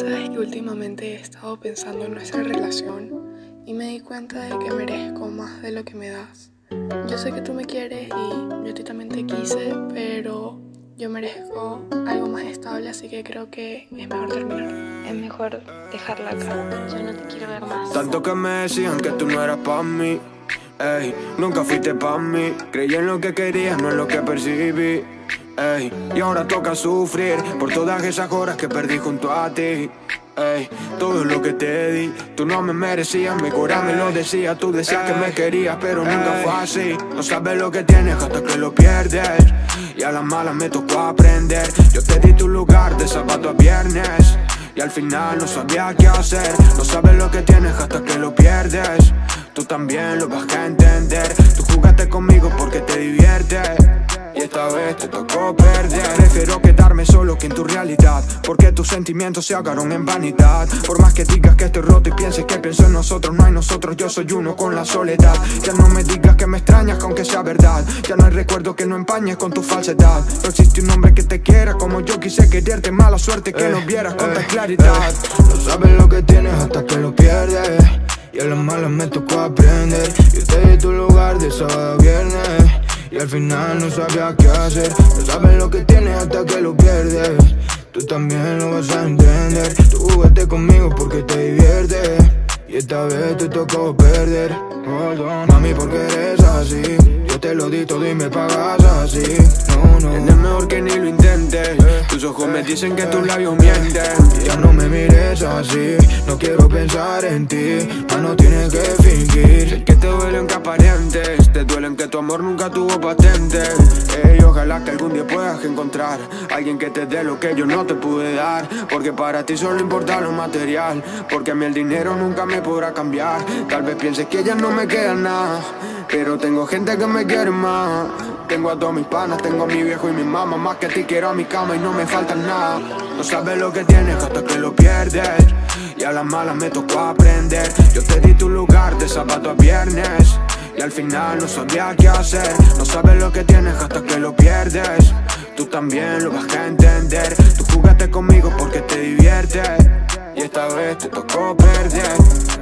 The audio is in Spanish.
Sabes que últimamente he estado pensando en nuestra relación y me di cuenta de que merezco más de lo que me das. Yo sé que tú me quieres y yo a ti también te quise, pero yo merezco algo más estable, así que creo que es mejor terminar. Es mejor dejarla acá, yo no te quiero ver más. Tanto que me decían que tú no eras pa' mí, ey, nunca fuiste pa' mí. Creí en lo que querías, no en lo que percibí, ey, y ahora toca sufrir por todas esas horas que perdí junto a ti, ey. Todo lo que te di, tú no me merecías, mi corazón me lo decía. Tú decías que me querías, pero nunca fue así. No sabes lo que tienes hasta que lo pierdes, y a las malas me tocó aprender. Yo te di tu lugar de sábado a viernes, y al final no sabía qué hacer. No sabes lo que tienes hasta que lo pierdes. Tú también lo vas a entender. Tú jugaste conmigo porque te diviertes, y esta vez te tocó perder. Prefiero quedarme solo que en tu realidad, porque tus sentimientos se ahogaron en vanidad. Por más que digas que estoy roto y pienses que pienso en nosotros, no hay nosotros, yo soy uno con la soledad. Ya no me digas que me extrañas, aunque sea verdad. Ya no hay recuerdo que no empañes con tu falsedad. No existe un hombre que te quiera como yo quise quererte. Mala suerte que nos vieras con tal claridad. No sabes lo que tienes hasta que lo pierdes, y a las malas me tocó aprender. Yo te di tu lugar de sábado a viernes, y al final no sabía qué hacer. No sabes lo que tienes hasta que lo pierdes. Tú también lo vas a entender. Tú jugaste conmigo porque te diviertes, y esta vez te tocó perder. Hold on, mami, porque eres así. Yo te lo di todo y me pagas así. No, no, Es mejor que ni lo intentes. Tus ojos me dicen que tus labios mienten. ya no me mires así. No quiero pensar en ti, ya no tienes que fingir. Sé que te duelen que aparentes, te duelen que tu amor nunca tuvo patente. Ojalá que algún día puedas encontrar alguien que te dé lo que yo no te pude dar, porque para ti solo importa lo material, porque a mí el dinero nunca me podrá cambiar. Tal vez pienses que ya no me queda nada, pero tengo gente que me quiere más. Tengo a todos mis panas, tengo a mi viejo y mi mamá. Más que a ti quiero a mi cama y no me falta nada. No sabes lo que tienes hasta que lo pierdes, y a las malas me tocó aprender. Yo te di tu lugar de sábado a viernes, y al final no sabía qué hacer. No sabes lo que tienes hasta que lo pierdes. Tú también lo vas a entender. Tú jugaste conmigo porque te diviertes, y esta vez te tocó perder.